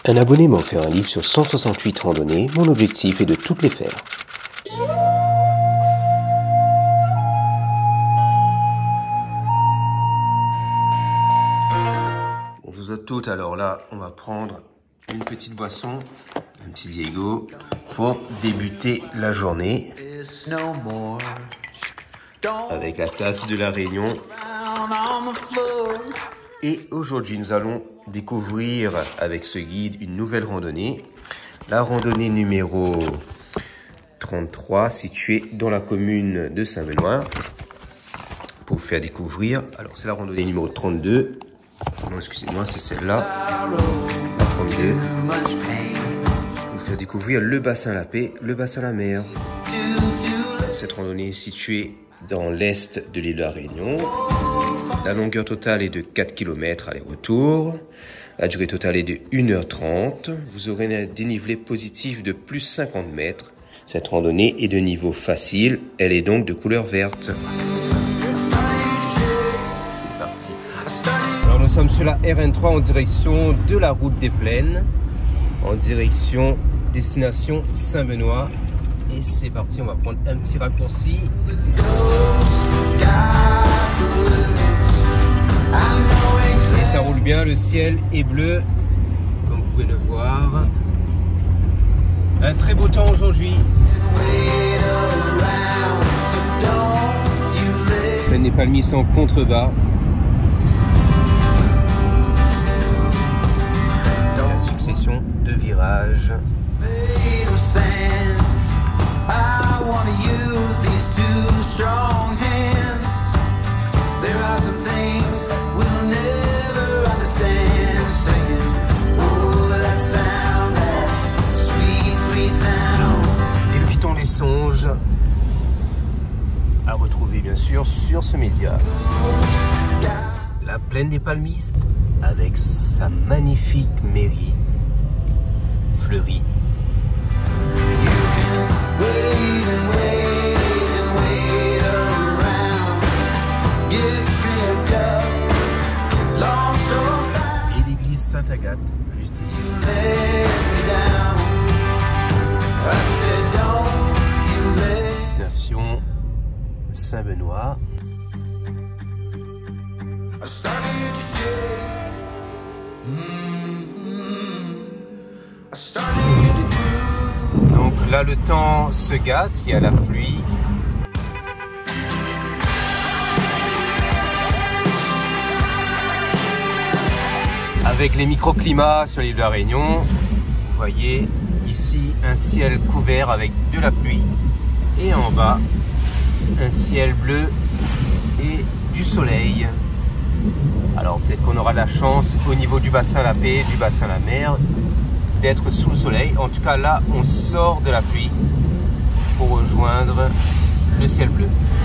Un abonné m'a offert un livre sur 168 randonnées. Mon objectif est de toutes les faire. Bonjour à toutes. Alors là, on va prendre une petite boisson, un petit Diego, pour débuter la journée. Avec la tasse de la Réunion. Et aujourd'hui, nous allons découvrir avec ce guide une nouvelle randonnée. La randonnée numéro 33, située dans la commune de Saint-Benoît. Pour vous faire découvrir, alors c'est la randonnée numéro 32. Non, excusez-moi, c'est celle-là. La 32. Pour vous faire découvrir le bassin La Paix, le bassin La Mer. Cette randonnée est située dans l'est de l'île de la Réunion. La longueur totale est de 4 km aller-retour. La durée totale est de 1h30. Vous aurez un dénivelé positif de plus 50 mètres. Cette randonnée est de niveau facile. Elle est donc de couleur verte. C'est parti. Alors nous sommes sur la RN3 en direction de la route des Plaines. En direction destination Saint-Benoît. Et c'est parti, on va prendre un petit raccourci. Et ça roule bien, le ciel est bleu, comme vous pouvez le voir. Un très beau temps aujourd'hui. Plaine des palmistes en contrebas. La succession de virages. I wanna use these two strong hands. There are some things we'll never understand. Singing, oh, that sound, that sweet, sweet sound. Évitons les songes. À retrouver bien sûr sur ce média. La plaine des palmistes avec sa magnifique mairie fleurie. Et l'église Sainte-Agathe, juste ici. Destination Saint-Benoît. Donc là, le temps se gâte, il y a la pluie. Avec les microclimats sur l'île de la Réunion, vous voyez ici un ciel couvert avec de la pluie. Et en bas, un ciel bleu et du soleil. Alors peut-être qu'on aura la chance au niveau du bassin La Paix, du bassin La Mer, d'être sous le soleil. En tout cas là, on sort de la pluie pour rejoindre le ciel bleu.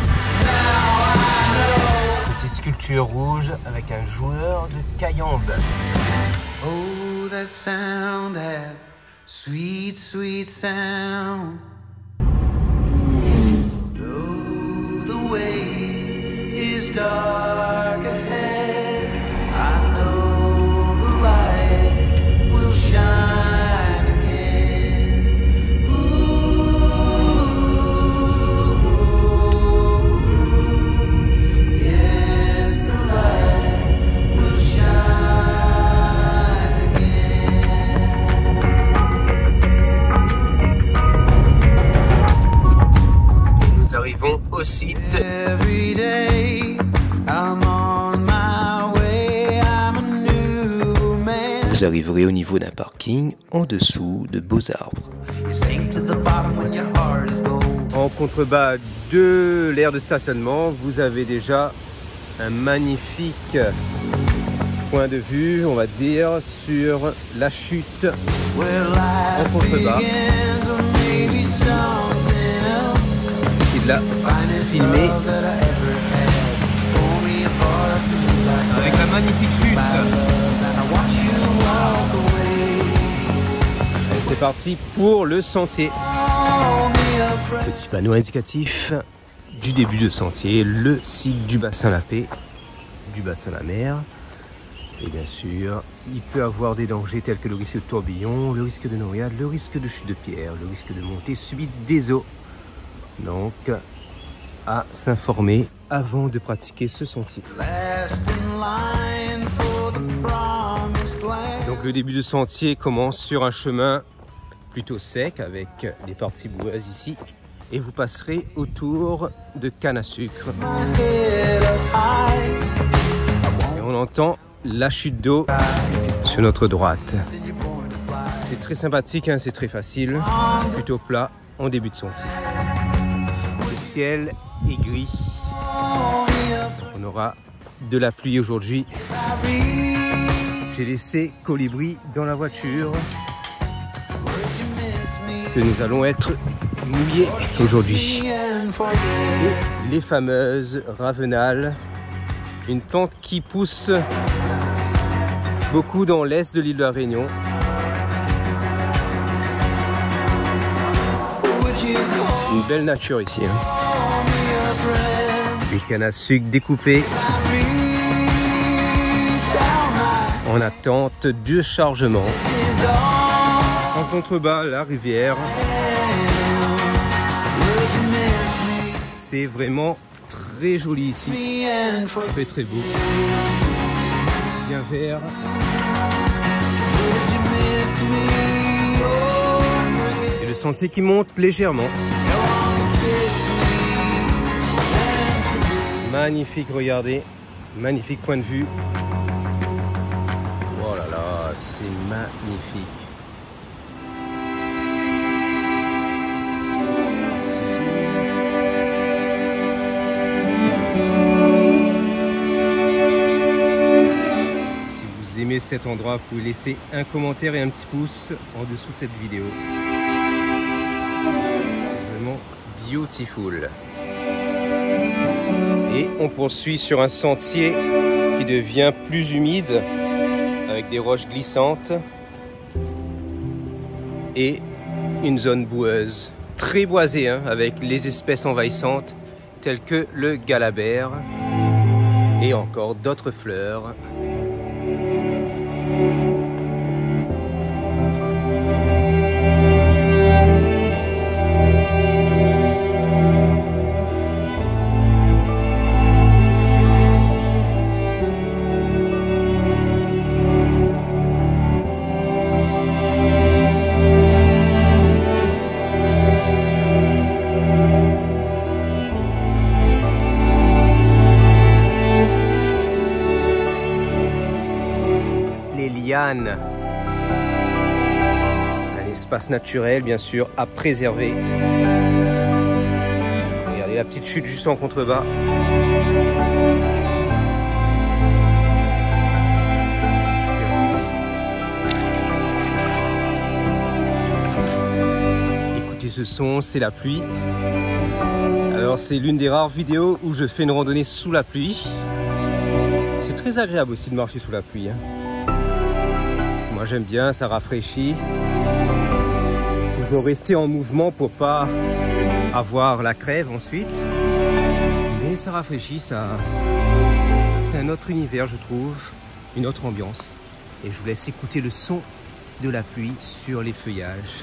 Petite sculpture rouge avec un joueur de cayambe. Oh, that sound, that sweet, sweet sound. Though the way is dark ahead, I know the light will shine again. Ooh, yes, the light will shine again. Et nous arrivons au site. Every day, I'm on my way, I'm a new man. Vous arriverez au niveau d'un parking en dessous de beaux arbres. En contrebas de l'aire de stationnement, vous avez déjà un magnifique point de vue, on va dire, sur la chute en contrebas. Et de là, filmé avec la magnifique chute. Et c'est parti pour le sentier. Petit panneau indicatif du début de sentier, le site du bassin La Paix, du bassin La Mer. Et bien sûr, il peut avoir des dangers tels que le risque de tourbillon, le risque de noyade, le risque de chute de pierre, le risque de montée subite des eaux. Donc, à s'informer avant de pratiquer ce sentier. Donc le début du sentier commence sur un chemin plutôt sec avec des parties boueuses ici et vous passerez autour de cannes à sucre. Et on entend la chute d'eau sur notre droite. C'est très sympathique, hein, c'est très facile, plutôt plat en début de sentier. Le ciel est gris. On aura de la pluie aujourd'hui. J'ai laissé Colibri dans la voiture parce que nous allons être mouillés aujourd'hui. Et les fameuses ravenales, une plante qui pousse beaucoup dans l'est de l'île de la Réunion. Une belle nature ici. Hein. Des cannes à sucre découpées en attente de chargement. En contrebas, la rivière. C'est vraiment très joli ici. Très très beau. Bien vert. Et le sentier qui monte légèrement. Magnifique, regardez. Magnifique point de vue. Oh là là, c'est magnifique. Si vous aimez cet endroit, vous pouvez laisser un commentaire et un petit pouce en dessous de cette vidéo. C'est vraiment beautiful. Et on poursuit sur un sentier qui devient plus humide avec des roches glissantes et une zone boueuse très boisée, hein, avec les espèces envahissantes telles que le galabert et encore d'autres fleurs. Un espace naturel bien sûr à préserver. Regardez la petite chute juste en contrebas. Écoutez ce son, c'est la pluie. Alors c'est l'une des rares vidéos où je fais une randonnée sous la pluie. C'est très agréable aussi de marcher sous la pluie, hein. Moi j'aime bien, ça rafraîchit. Toujours rester en mouvement pour pas avoir la crève ensuite. Mais ça rafraîchit, ça. C'est un autre univers je trouve, une autre ambiance. Et je vous laisse écouter le son de la pluie sur les feuillages.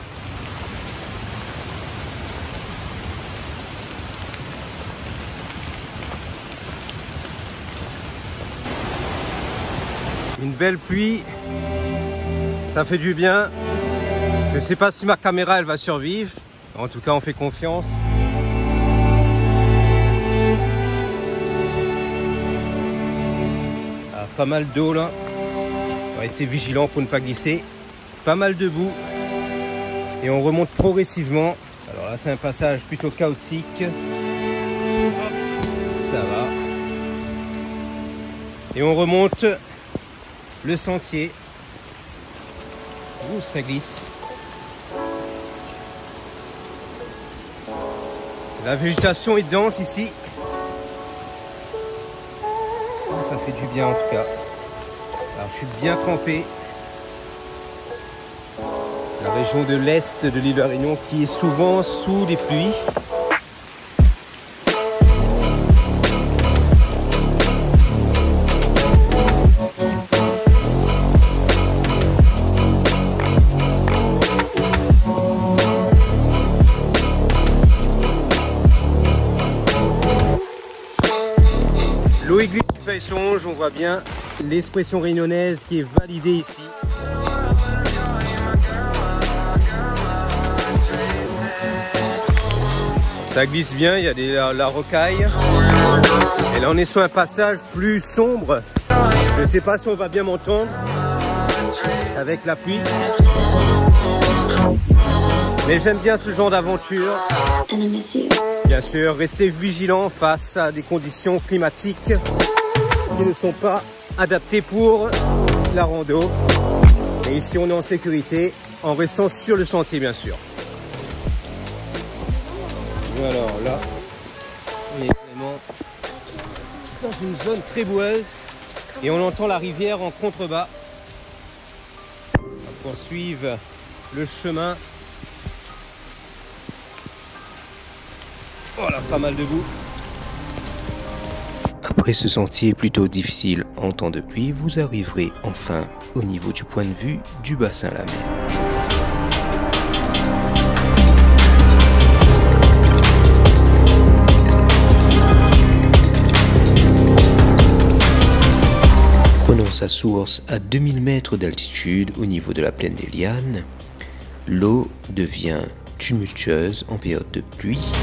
Une belle pluie. Ça fait du bien. Je ne sais pas si ma caméra elle va survivre. En tout cas, on fait confiance. Ah, pas mal d'eau là. On va rester vigilant pour ne pas glisser. Pas mal de boue. Et on remonte progressivement. Alors là, c'est un passage plutôt chaotique. Ça va. Et on remonte le sentier. Ouh, ça glisse. La végétation est dense ici. Ça fait du bien en tout cas. Alors je suis bien trempé. La région de l'Est de l'île de la Réunion qui est souvent sous des pluies. Songe, on voit bien l'expression réunionnaise qui est validée ici. Ça glisse bien, il y a la rocaille. Et là on est sur un passage plus sombre. Je ne sais pas si on va bien m'entendre avec la pluie. Mais j'aime bien ce genre d'aventure. Bien sûr, restez vigilants face à des conditions climatiques qui ne sont pas adaptées pour la rando. Et ici on est en sécurité en restant sur le sentier bien sûr. Alors là, on est vraiment dans une zone très boueuse et on entend la rivière en contrebas. On va poursuivre le chemin. Voilà, pas mal de boue. Après ce sentier plutôt difficile en temps de pluie, vous arriverez enfin au niveau du point de vue du bassin à la mer. Prenons sa source à 2000 mètres d'altitude au niveau de la plaine des Lianes. L'eau devient tumultueuse en période de pluie.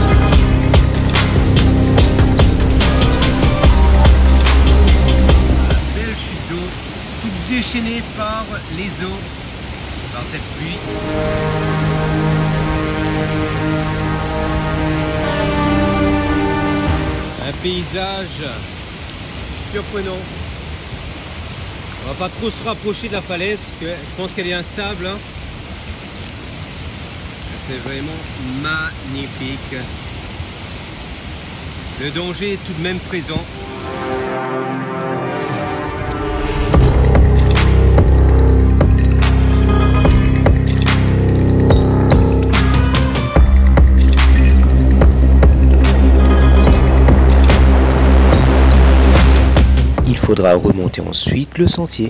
Belle chute d'eau, toute déchaînée par les eaux, par cette pluie. Un paysage surprenant. On va pas trop se rapprocher de la falaise parce que je pense qu'elle est instable. C'est vraiment magnifique. Le danger est tout de même présent. Il faudra remonter ensuite le sentier.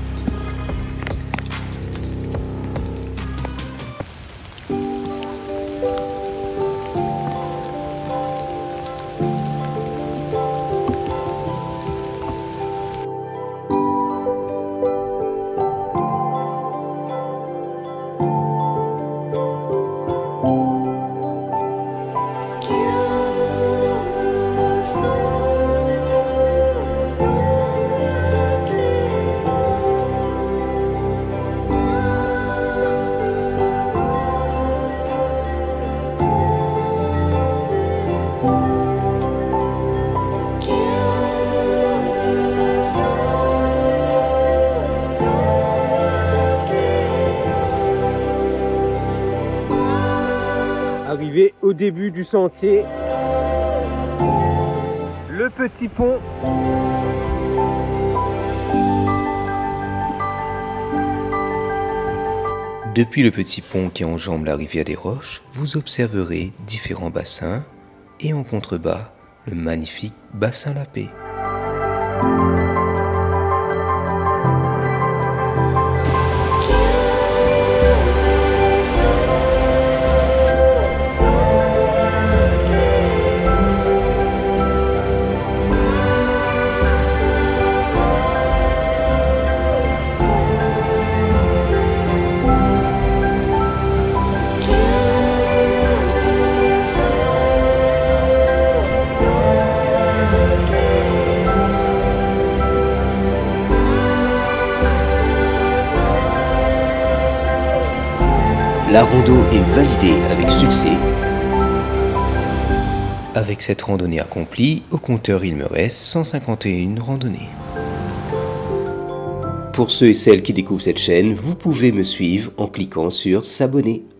Arrivé au début du sentier, le petit pont. Depuis le petit pont qui enjambe la rivière des Roches, vous observerez différents bassins et en contrebas, le magnifique bassin La Paix. La rando est validée avec succès. Avec cette randonnée accomplie, au compteur il me reste 151 randonnées. Pour ceux et celles qui découvrent cette chaîne, vous pouvez me suivre en cliquant sur s'abonner.